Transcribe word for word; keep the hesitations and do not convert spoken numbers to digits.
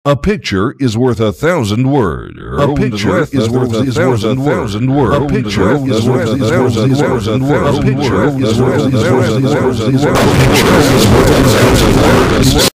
A picture is worth a thousand words. A picture is worth a thousand words. A picture is worth a thousand words. A picture is worth a thousand words.